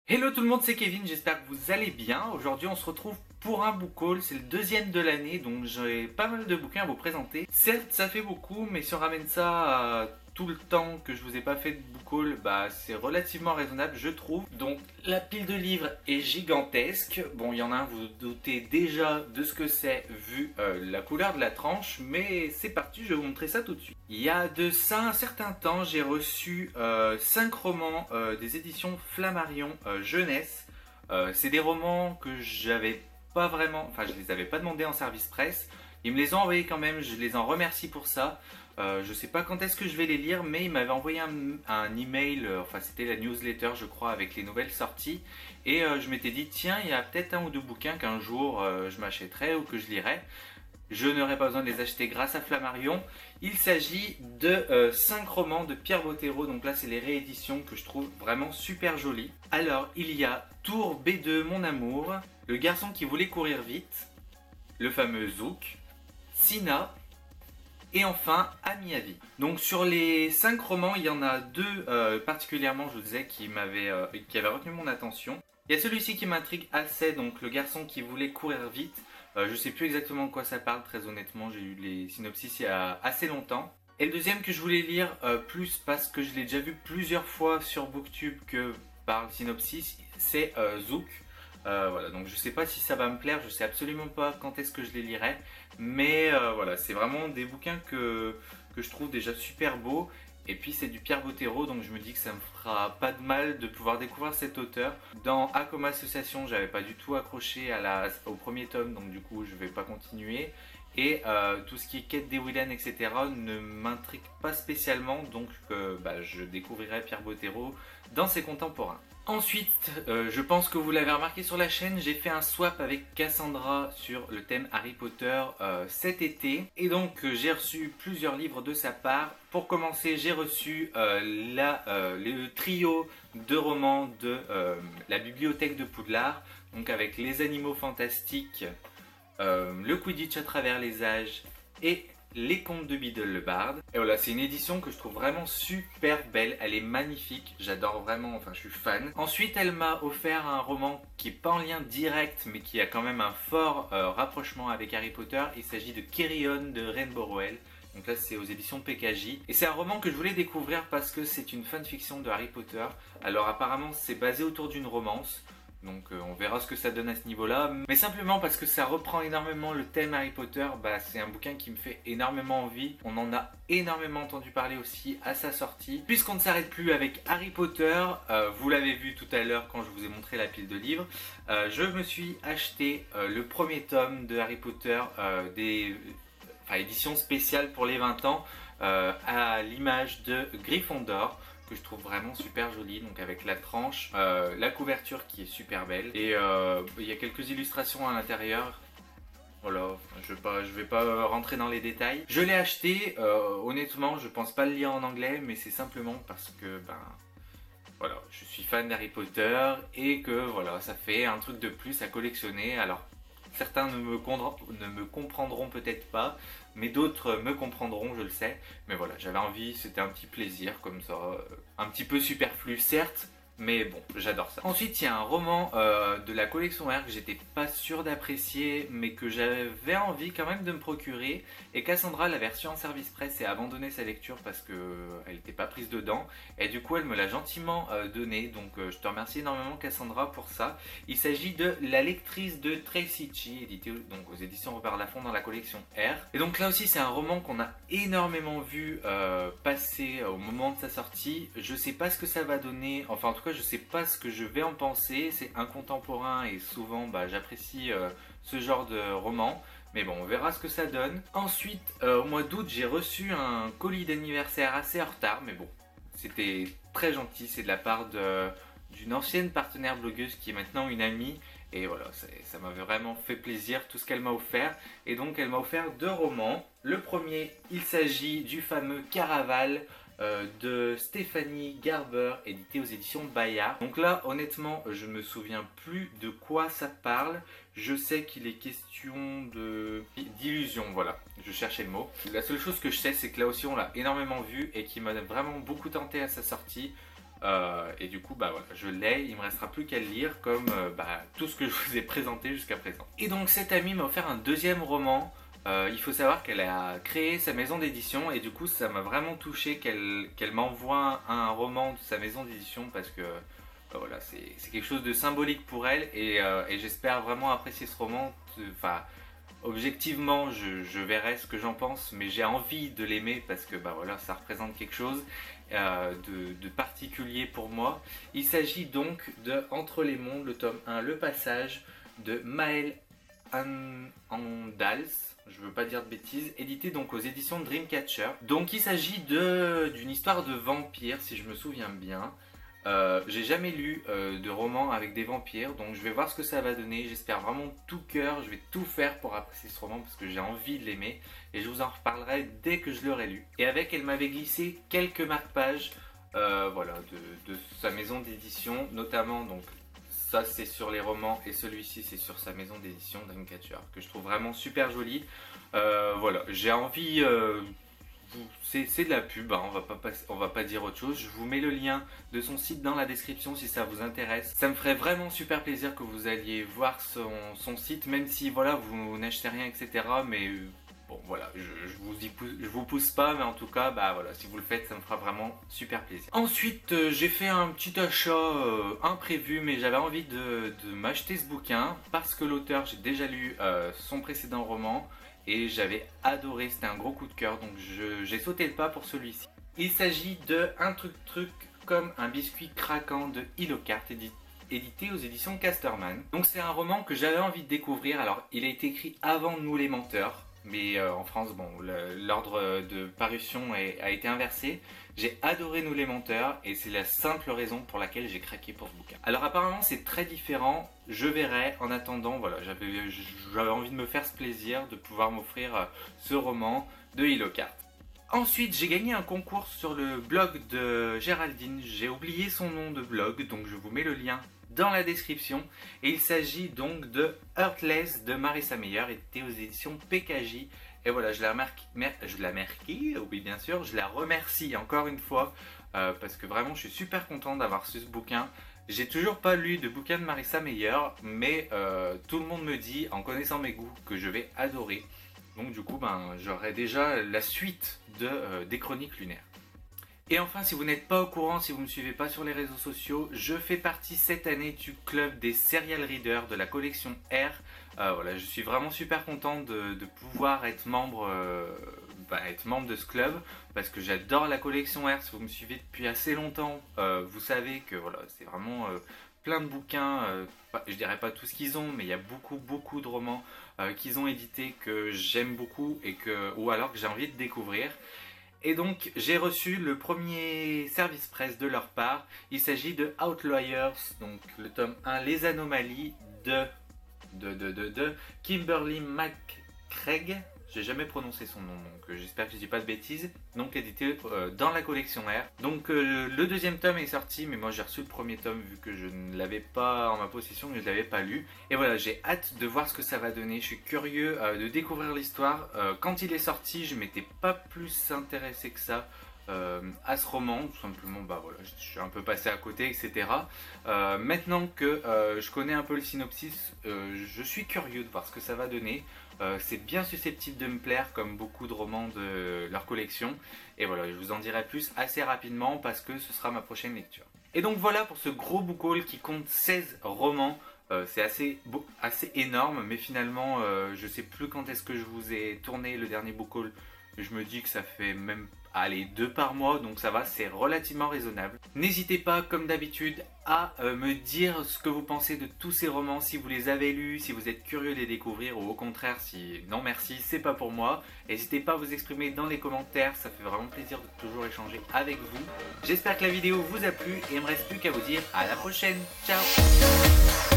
Hello tout le monde, c'est Kevin, j'espère que vous allez bien. Aujourd'hui on se retrouve pour un book haul, c'est le deuxième de l'année, donc j'ai pas mal de bouquins à vous présenter. Certes ça fait beaucoup, mais si on ramène ça à tout le temps que je vous ai pas fait de book haul, c'est relativement raisonnable je trouve. Donc la pile de livres est gigantesque. Bon, il y en a un, vous vous doutez déjà de ce que c'est vu la couleur de la tranche, mais c'est parti, je vais vous montrer ça tout de suite. Il y a de ça un certain temps, j'ai reçu 5 romans des éditions Flammarion jeunesse. C'est des romans que j'avais pas vraiment, enfin je les avais pas demandé en service presse. Ils me les ont envoyés quand même, je les en remercie pour ça. Je sais pas quand est-ce que je vais les lire, mais ils m'avaient envoyé un email, enfin c'était la newsletter je crois avec les nouvelles sorties. Et je m'étais dit tiens, il y a peut-être un ou deux bouquins qu'un jour je m'achèterai ou que je lirai. Je n'aurai pas besoin de les acheter grâce à Flammarion. Il s'agit de 5 romans de Pierre Bottero. Donc là, c'est les rééditions que je trouve vraiment super jolies. Alors, il y a Tour B2, Mon Amour, Le Garçon qui voulait courir vite, le fameux Zouk, Sina, et enfin Ami à vie. Donc sur les 5 romans, il y en a 2 particulièrement, je vous disais, qui avaient retenu mon attention. Il y a celui-ci qui m'intrigue assez, donc Le Garçon qui voulait courir vite. Je sais plus exactement de quoi ça parle, très honnêtement, j'ai eu les synopsis il y a assez longtemps. Et le deuxième que je voulais lire, plus parce que je l'ai déjà vu plusieurs fois sur Booktube que par le synopsis, c'est Zouk. Voilà, donc je sais pas si ça va me plaire, je sais absolument pas quand est-ce que je les lirai, mais voilà, c'est vraiment des bouquins que je trouve déjà super beaux. Et puis c'est du Pierre Bottero, donc je me dis que ça me fera pas de mal de pouvoir découvrir cet auteur. Dans A comme association, j'avais pas du tout accroché au premier tome, donc du coup je vais pas continuer. Et tout ce qui est quête des Willen, etc. ne m'intrigue pas spécialement, donc je découvrirai Pierre Bottero dans ses contemporains. Ensuite, je pense que vous l'avez remarqué sur la chaîne, j'ai fait un swap avec Cassandra sur le thème Harry Potter cet été. Et donc j'ai reçu plusieurs livres de sa part. Pour commencer, j'ai reçu le trio de romans de la bibliothèque de Poudlard. Donc avec Les Animaux Fantastiques, Le Quidditch à travers les âges et Les Contes de Biddle le Barde. Et voilà, c'est une édition que je trouve vraiment super belle, elle est magnifique, j'adore vraiment, enfin je suis fan. Ensuite, elle m'a offert un roman qui est pas en lien direct, mais qui a quand même un fort rapprochement avec Harry Potter. Il s'agit de Kerrion de Rainbow Rowell. Donc là c'est aux éditions PKJ. Et c'est un roman que je voulais découvrir parce que c'est une fanfiction de Harry Potter. Alors apparemment c'est basé autour d'une romance. Donc on verra ce que ça donne à ce niveau-là. Mais simplement parce que ça reprend énormément le thème Harry Potter, c'est un bouquin qui me fait énormément envie. On en a énormément entendu parler aussi à sa sortie. Puisqu'on ne s'arrête plus avec Harry Potter, vous l'avez vu tout à l'heure quand je vous ai montré la pile de livres, je me suis acheté le premier tome de Harry Potter, édition spéciale pour les 20 ans, à l'image de Gryffondor, que je trouve vraiment super joli, donc avec la tranche, la couverture qui est super belle, et il y a quelques illustrations à l'intérieur. Voilà, je vais pas rentrer dans les détails. Je l'ai acheté, honnêtement, je pense pas le lire en anglais, mais c'est simplement parce que voilà, je suis fan d'Harry Potter et que voilà, ça fait un truc de plus à collectionner. Alors certains ne me comprendront peut-être pas, mais d'autres me comprendront, je le sais. Mais voilà, j'avais envie, c'était un petit plaisir comme ça, un petit peu superflu certes, mais bon, j'adore ça. Ensuite, il y a un roman de la collection R que j'étais pas sûr d'apprécier, mais que j'avais envie quand même de me procurer. Et Cassandra l'avait reçu en service presse et a abandonné sa lecture parce qu'elle n'était pas prise dedans. Et du coup, elle me l'a gentiment donné. Donc, je te remercie énormément, Cassandra, pour ça. Il s'agit de La lectrice de Tracy Chi, édité donc aux éditions Robert Laffont dans la collection R. Et donc là aussi, c'est un roman qu'on a énormément vu passer au moment de sa sortie. Je sais pas ce que ça va donner, enfin en tout cas je sais pas ce que je vais en penser. C'est un contemporain et souvent j'apprécie ce genre de roman. Mais bon, on verra ce que ça donne. Ensuite, au mois d'août, j'ai reçu un colis d'anniversaire assez en retard, mais bon, c'était très gentil. C'est de la part d'une ancienne partenaire blogueuse qui est maintenant une amie. Et voilà, ça m'avait vraiment fait plaisir tout ce qu'elle m'a offert. Et donc elle m'a offert 2 romans. Le premier, il s'agit du fameux Caraval de Stéphanie Garber, édité aux éditions Bayard. Donc là, honnêtement, je me souviens plus de quoi ça parle. Je sais qu'il est question d'illusion, voilà, je cherchais le mot. La seule chose que je sais, c'est que là aussi on l'a énormément vu et qui m'a vraiment beaucoup tenté à sa sortie. Et du coup, bah voilà, je l'ai, il me restera plus qu'à le lire comme tout ce que je vous ai présenté jusqu'à présent. Et donc cette amie m'a offert un deuxième roman. Il faut savoir qu'elle a créé sa maison d'édition et du coup ça m'a vraiment touché qu'elle m'envoie un roman de sa maison d'édition parce que voilà, c'est quelque chose de symbolique pour elle et j'espère vraiment apprécier ce roman. Enfin, objectivement, je verrai ce que j'en pense, mais j'ai envie de l'aimer parce que bah voilà, ça représente quelque chose de particulier pour moi. Il s'agit donc de Entre les mondes, le tome 1, Le Passage, de Maël Andals, je veux pas dire de bêtises, édité donc aux éditions Dreamcatcher. Donc il s'agit d'une histoire de vampire, si je me souviens bien. J'ai jamais lu de roman avec des vampires, donc je vais voir ce que ça va donner. J'espère vraiment de tout cœur, je vais tout faire pour apprécier ce roman parce que j'ai envie de l'aimer et je vous en reparlerai dès que je l'aurai lu. Et avec, elle m'avait glissé quelques marque-pages voilà, de sa maison d'édition, notamment donc ça c'est sur les romans et celui-ci c'est sur sa maison d'édition Dreamcatcher que je trouve vraiment super joli. Voilà, j'ai envie. C'est de la pub, hein, on va pas dire autre chose. Je vous mets le lien de son site dans la description si ça vous intéresse. Ça me ferait vraiment super plaisir que vous alliez voir son site, même si voilà, vous n'achetez rien, etc. Mais bon voilà, je vous pousse pas, mais en tout cas, bah voilà, si vous le faites, ça me fera vraiment super plaisir. Ensuite, j'ai fait un petit achat imprévu, mais j'avais envie de m'acheter ce bouquin parce que l'auteur, j'ai déjà lu son précédent roman. Et j'avais adoré, c'était un gros coup de cœur, donc j'ai sauté le pas pour celui-ci. Il s'agit de Un truc comme un biscuit craquant de Hilocart, édité aux éditions Casterman. Donc c'est un roman que j'avais envie de découvrir. Alors il a été écrit avant Nous les menteurs, mais en France, bon, l'ordre de parution a été inversé. J'ai adoré Nous les menteurs et c'est la simple raison pour laquelle j'ai craqué pour ce bouquin. Alors apparemment c'est très différent, je verrai. En attendant, voilà, j'avais envie de me faire ce plaisir de pouvoir m'offrir ce roman de Hilocart. Ensuite, j'ai gagné un concours sur le blog de Géraldine. J'ai oublié son nom de blog, donc je vous mets le lien dans la description. Et il s'agit donc de Heartless de Marissa Meyer, édité aux éditions PKJ. Et voilà, je la remercie, oui bien sûr, je la remercie encore une fois parce que vraiment je suis super content d'avoir ce bouquin. J'ai toujours pas lu de bouquin de Marissa Meyer, mais tout le monde me dit, en connaissant mes goûts, que je vais adorer. Donc du coup, j'aurai déjà la suite des Chroniques lunaires. Et enfin, si vous n'êtes pas au courant, si vous ne me suivez pas sur les réseaux sociaux, je fais partie cette année du club des serial readers de la collection R. Voilà, je suis vraiment super content de pouvoir être membre de ce club parce que j'adore la collection R. Si vous me suivez depuis assez longtemps, vous savez que voilà, c'est vraiment plein de bouquins. Je dirais pas tout ce qu'ils ont, mais il y a beaucoup de romans qu'ils ont édités que j'aime beaucoup ou alors que j'ai envie de découvrir. Et donc j'ai reçu le premier service presse de leur part. Il s'agit de Outliers, donc le tome 1, Les anomalies de Kimberly McCraig. J'ai jamais prononcé son nom, donc j'espère que je dis pas de bêtises. Donc édité dans la collection R. Donc le deuxième tome est sorti, mais moi j'ai reçu le premier tome vu que je ne l'avais pas en ma possession, mais je ne l'avais pas lu. Et voilà, j'ai hâte de voir ce que ça va donner. Je suis curieux de découvrir l'histoire. Quand il est sorti, je m'étais pas plus intéressé que ça à ce roman, tout simplement. Bah voilà, je suis un peu passé à côté, etc. Maintenant que je connais un peu le synopsis, je suis curieux de voir ce que ça va donner. C'est bien susceptible de me plaire comme beaucoup de romans de leur collection. Et voilà, je vous en dirai plus assez rapidement parce que ce sera ma prochaine lecture. Et donc voilà pour ce gros book haul qui compte 16 romans. C'est assez énorme, mais finalement je sais plus quand est-ce que je vous ai tourné le dernier book haul. Je me dis que ça fait même 2 par mois, donc ça va, c'est relativement raisonnable. N'hésitez pas, comme d'habitude, à me dire ce que vous pensez de tous ces romans, si vous les avez lus, si vous êtes curieux de les découvrir, ou au contraire, si non merci, c'est pas pour moi. N'hésitez pas à vous exprimer dans les commentaires, ça fait vraiment plaisir de toujours échanger avec vous. J'espère que la vidéo vous a plu, et il me reste plus qu'à vous dire à la prochaine. Ciao!